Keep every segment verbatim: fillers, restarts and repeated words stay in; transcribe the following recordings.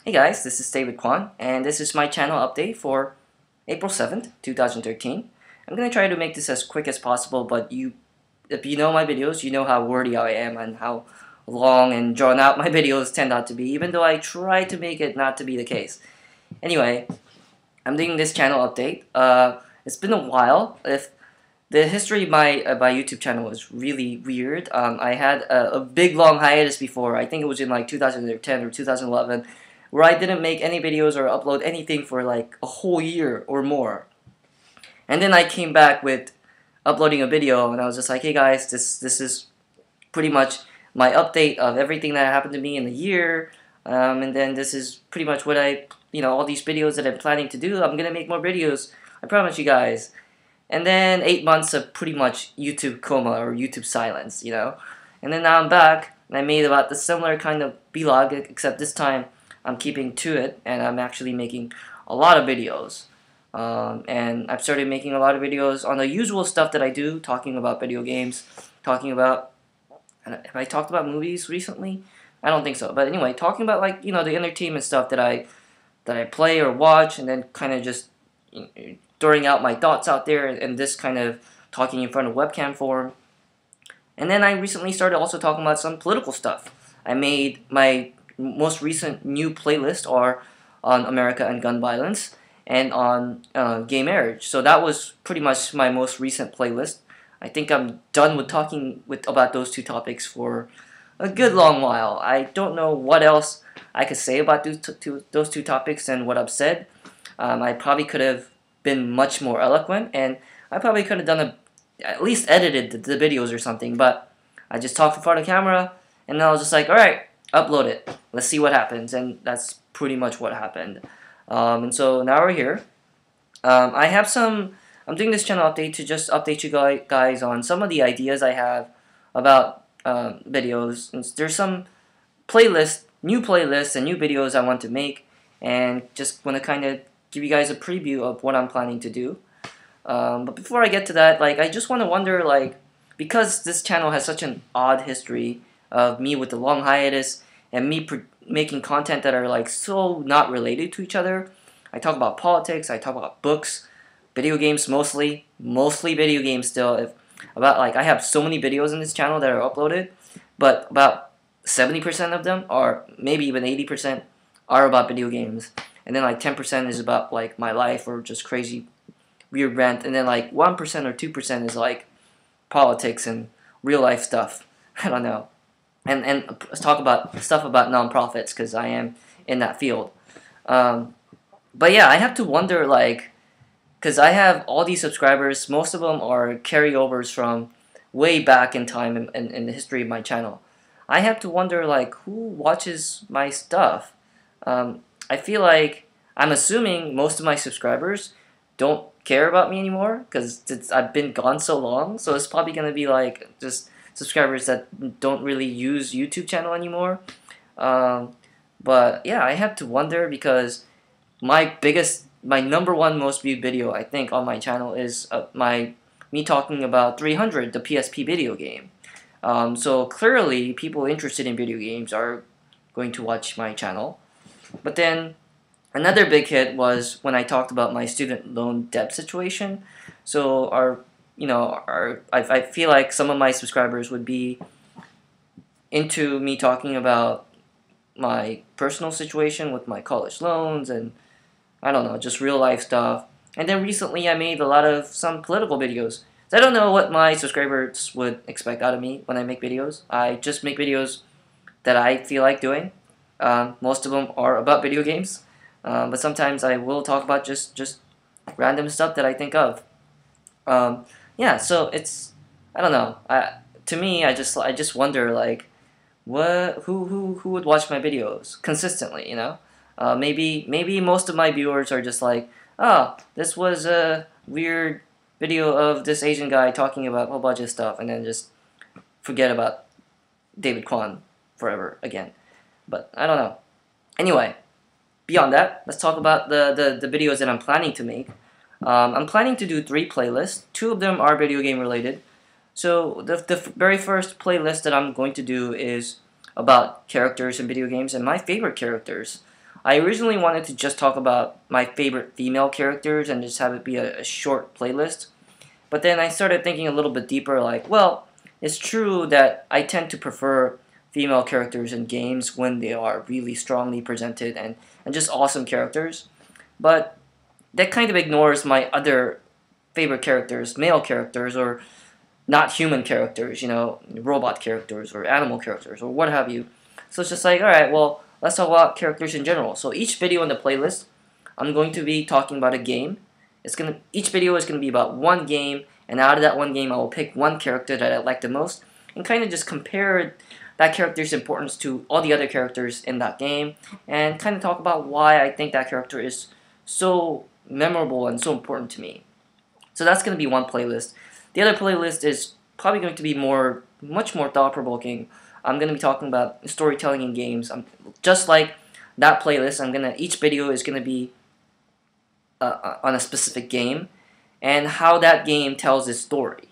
Hey guys, this is David Kwan, and this is my channel update for April seventh, two thousand thirteen. I'm gonna try to make this as quick as possible, but you, if you know my videos, you know how wordy I am and how long and drawn out my videos tend out to be, even though I try to make it not to be the case. Anyway, I'm doing this channel update. Uh, it's been a while. If the history of my uh, my YouTube channel was really weird. Um, I had a, a big long hiatus before. I think it was in like two thousand ten or two thousand eleven, where I didn't make any videos or upload anything for like a whole year or more. And then I came back with uploading a video, and I was just like, hey guys, this this is pretty much my update of everything that happened to me in the year. Um, and then this is pretty much what I, you know, all these videos that I'm planning to do. I'm gonna make more videos. I promise you guys. And then eight months of pretty much YouTube coma or YouTube silence, you know. And then now I'm back, and I made about the similar kind of vlog, except this time I'm keeping to it, and I'm actually making a lot of videos. Um, and I've started making a lot of videos on the usual stuff that I do, talking about video games, talking about, have I talked about movies recently? I don't think so. But anyway, talking about like, you know, the entertainment stuff that I, that I play or watch, and then kind of just, you know, throwing out my thoughts out there, and this kind of talking in front of webcam form. And then I recently started also talking about some political stuff. I made my most recent new playlist are on America and gun violence and on uh, gay marriage. So that was pretty much my most recent playlist. I think I'm done with talking with about those two topics for a good long while. I don't know what else I could say about those two, those two topics than what I've said. Um, I probably could have been much more eloquent, and I probably could have done a, at least edited the, the videos or something, but I just talked in front of the camera, and then I was just like, alright, upload it. Let's see what happens, and that's pretty much what happened. Um, and so now we're here. Um, I have some, I'm doing this channel update to just update you guys on some of the ideas I have about uh, videos. And there's some playlists, new playlists and new videos I want to make, and just want to kind of give you guys a preview of what I'm planning to do. Um, but before I get to that, like, I just want to wonder, like, because this channel has such an odd history of me with the long hiatus and me making content that are like so not related to each other. I talk about politics, I talk about books, video games mostly, mostly video games still. If about like I have so many videos in this channel that are uploaded, but about seventy percent of them, or maybe even eighty percent, are about video games. And then like ten percent is about like my life or just crazy weird rant, and then like one percent or two percent is like politics and real life stuff. I don't know. And and let's talk about stuff about nonprofits, because I am in that field. Um, but yeah, I have to wonder, like, because I have all these subscribers, most of them are carryovers from way back in time in, in, in the history of my channel. I have to wonder, like, who watches my stuff? Um, I feel like I'm assuming most of my subscribers don't care about me anymore, because I've been gone so long. So it's probably gonna be like just subscribers that don't really use YouTube channel anymore. Um, but yeah, I have to wonder, because my biggest, my number one most viewed video I think on my channel is uh, my me talking about three hundred, the P S P video game. Um, so clearly, people interested in video games are going to watch my channel. But then another big hit was when I talked about my student loan debt situation. So our, you know, our, I, I feel like some of my subscribers would be into me talking about my personal situation with my college loans and, I don't know, just real life stuff. And then recently I made a lot of some political videos. So I don't know what my subscribers would expect out of me when I make videos. I just make videos that I feel like doing. Um, most of them are about video games. Um, but sometimes I will talk about just, just random stuff that I think of. Um, yeah, so it's, I don't know. I, to me, I just I just wonder, like, what who who who would watch my videos consistently, you know? Uh, maybe maybe most of my viewers are just like, oh, this was a weird video of this Asian guy talking about a whole bunch of stuff, and then just forget about David Kwan forever again. But I don't know. Anyway, beyond that, let's talk about the, the, the videos that I'm planning to make. Um, I'm planning to do three playlists. Two of them are video game related. So the, the very first playlist that I'm going to do is about characters in video games, and my favorite characters I originally wanted to just talk about my favorite female characters and just have it be a, a short playlist. But then I started thinking a little bit deeper, like, well, it's true that I tend to prefer female characters in games when they are really strongly presented and, and just awesome characters. But that kind of ignores my other favorite characters, male characters, or not human characters, you know, robot characters or animal characters or what have you. So it's just like, alright, well, let's talk about characters in general. So each video in the playlist, I'm going to be talking about a game. It's gonna each video is gonna be about one game, and out of that one game I will pick one character that I like the most and kind of just compare that character's importance to all the other characters in that game and kind of talk about why I think that character is so memorable and so important to me. So that's gonna be one playlist. The other playlist is probably going to be more, much more thought-provoking. I'm going to be talking about storytelling in games. I'm, just like that playlist, I'm gonna each video is going to be uh, on a specific game and how that game tells its story.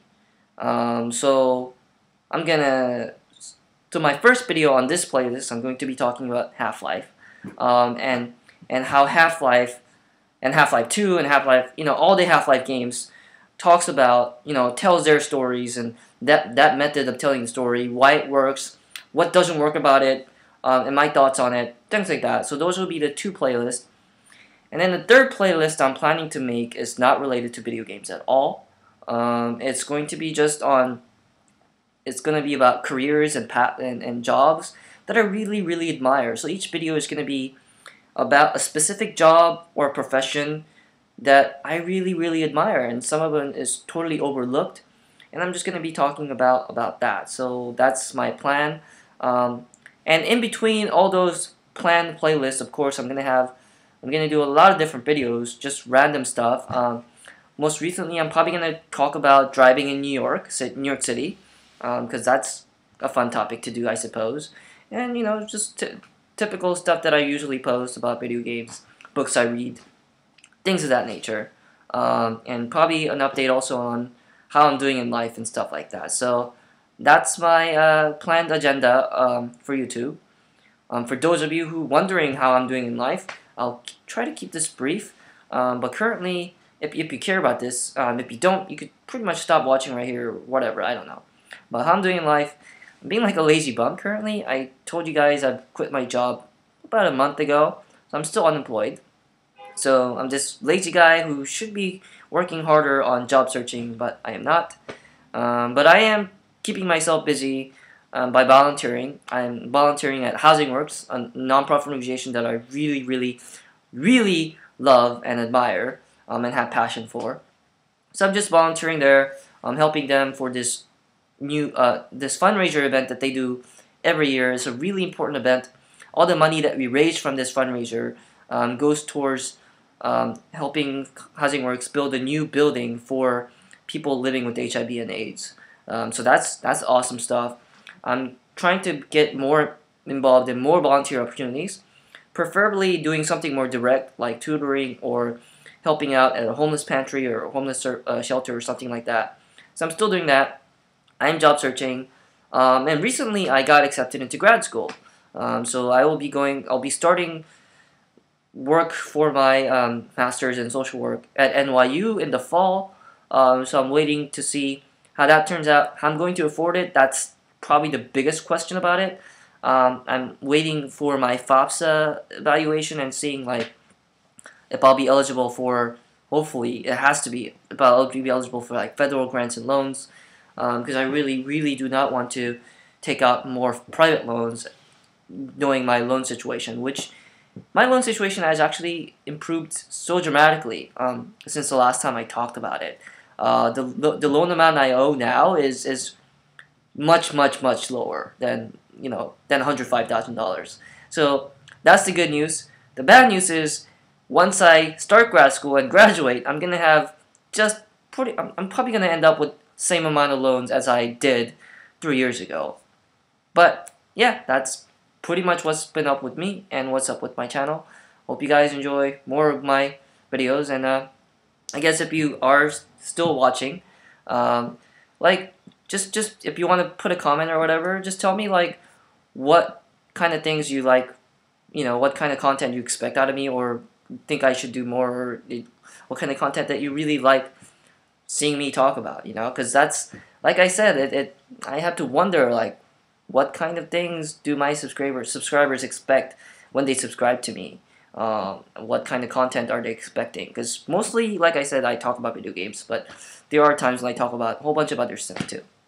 Um, so I'm gonna, so my first video on this playlist, I'm going to be talking about Half-Life, um, and and how Half-Life and Half-Life two and Half-Life, you know, all the Half-Life games talks about, you know, tells their stories and that that method of telling the story, why it works, what doesn't work about it, um, and my thoughts on it, things like that. So those will be the two playlists. And then the third playlist I'm planning to make is not related to video games at all. Um, it's going to be just on, it's going to be about careers and, pat and, and jobs that I really, really admire. So each video is going to be about a specific job or profession that I really, really admire, and some of them is totally overlooked, and I'm just going to be talking about about that. So that's my plan, um, and in between all those planned playlists, of course, I'm going to have, I'm going to do a lot of different videos, just random stuff. Um, most recently, I'm probably going to talk about driving in New York, New York City, because um, that's a fun topic to do, I suppose, and you know, just typical stuff that I usually post about video games, books I read, things of that nature, um, and probably an update also on how I'm doing in life and stuff like that. So that's my uh, planned agenda um, for YouTube. Um, for those of you who wondering how I'm doing in life, I'll try to keep this brief. Um, but currently, if, if you care about this, um, if you don't, you could pretty much stop watching right here or whatever, I don't know. But how I'm doing in life, I'm being like a lazy bum currently. I told you guys I've quit my job about a month ago, so I'm still unemployed. So I'm this lazy guy who should be working harder on job searching, but I am not. Um, but I am keeping myself busy um, by volunteering. I'm volunteering at Housing Works, a nonprofit organization that I really, really, really love and admire um, and have passion for. So I'm just volunteering there. I'm helping them for this new uh, this fundraiser event that they do every year. It's a really important event. All the money that we raise from this fundraiser um, goes towards um, helping Housing Works build a new building for people living with H I V and AIDS. Um, so that's that's awesome stuff. I'm trying to get more involved in more volunteer opportunities, preferably doing something more direct like tutoring or helping out at a homeless pantry or a homeless uh, shelter or something like that. So I'm still doing that. I'm job searching, um, and recently I got accepted into grad school. Um, so I will be going. I'll be starting work for my um, master's in social work at N Y U in the fall. Um, so I'm waiting to see how that turns out. How I'm going to afford it, that's probably the biggest question about it. Um, I'm waiting for my FAFSA evaluation and seeing like if I'll be eligible for, hopefully it has to be, if I'll be eligible for like federal grants and loans, because um, I really, really do not want to take out more private loans knowing my loan situation, which my loan situation has actually improved so dramatically um, since the last time I talked about it. Uh, the, the loan amount I owe now is is much much much lower than you know than one hundred five thousand dollars. So that's the good news. The bad news is once I start grad school and graduate, I'm gonna have just pretty. I'm, I'm probably gonna end up with same amount of loans as I did three years ago. But yeah, that's pretty much what's been up with me and what's up with my channel. Hope you guys enjoy more of my videos, and uh, I guess if you are still watching, um, like just just if you want to put a comment or whatever, just tell me like what kind of things you like you know, what kind of content you expect out of me, or think I should do more, or it, what kind of content that you really like seeing me talk about, you know, because that's, like I said, it, it I have to wonder, like, what kind of things do my subscribers subscribers expect when they subscribe to me? Um, what kind of content are they expecting? Because mostly, like I said, I talk about video games, but there are times when I talk about a whole bunch of other stuff too.